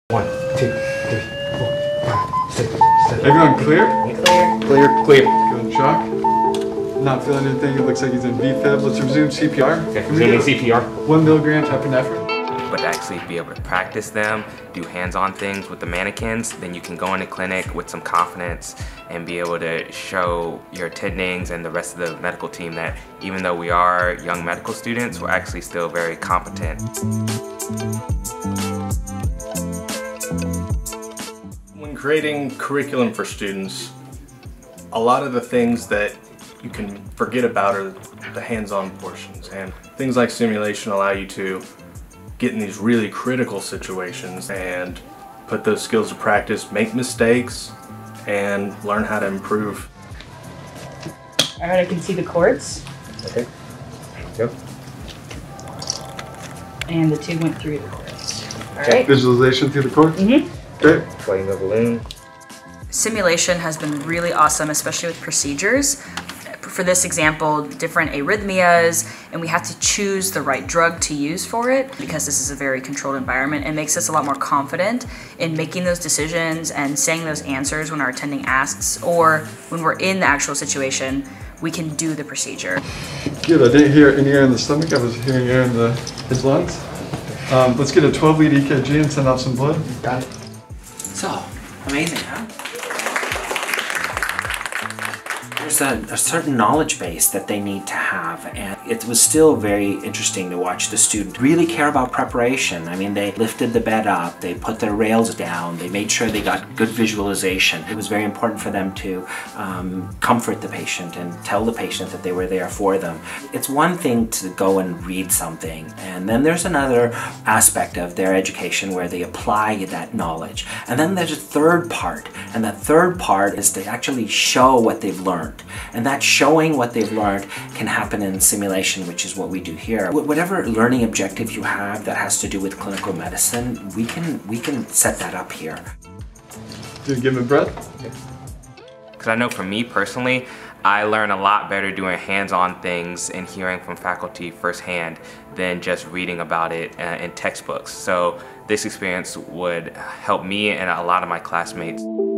1, 2, 3, 4, 5, 6, 7. Everyone clear? Clear. Clear. Good. Shock. Not feeling anything. It looks like he's in VFib. Let's resume CPR. Okay, resuming CPR. 1 milligram epinephrine. But to actually be able to practice them, do hands-on things with the Manikins, then you can go into clinic with some confidence and be able to show your attendings and the rest of the medical team that even though we are young medical students, we're actually still very competent. When creating curriculum for students, a lot of the things that you can forget about are the hands-on portions, and things like simulation allow you to get in these really critical situations and put those skills to practice, make mistakes, and learn how to improve. Alright, I can see the chords. Okay. Yep. And the 2 went through the chords. Alright. Visualization through the cord? Mm-hmm. Okay. Inflating the balloon. Simulation has been really awesome, especially with procedures. For this example, different arrhythmias, and we have to choose the right drug to use for it because this is a very controlled environment. It makes us a lot more confident in making those decisions and saying those answers when our attending asks, or when we're in the actual situation, we can do the procedure. Good. I didn't hear any air in the stomach. I was hearing air in his lungs. Let's get a 12-lead EKG and send off some blood. Got it. So, amazing, huh? There's a certain knowledge base that they need to have, and it was still very interesting to watch the student really care about preparation. I mean, they lifted the bed up, they put their rails down, they made sure they got good visualization. It was very important for them to comfort the patient and tell the patient that they were there for them. It's one thing to go and read something, and then there's another aspect of their education where they apply that knowledge. And then there's a third part, and that third part is to actually show what they've learned. And that showing what they've learned can happen in simulation, which is what we do here. Whatever learning objective you have that has to do with clinical medicine, we can set that up here. Do you give him a breath? Because I know for me personally, I learn a lot better doing hands-on things and hearing from faculty firsthand than just reading about it in textbooks. So this experience would help me and a lot of my classmates.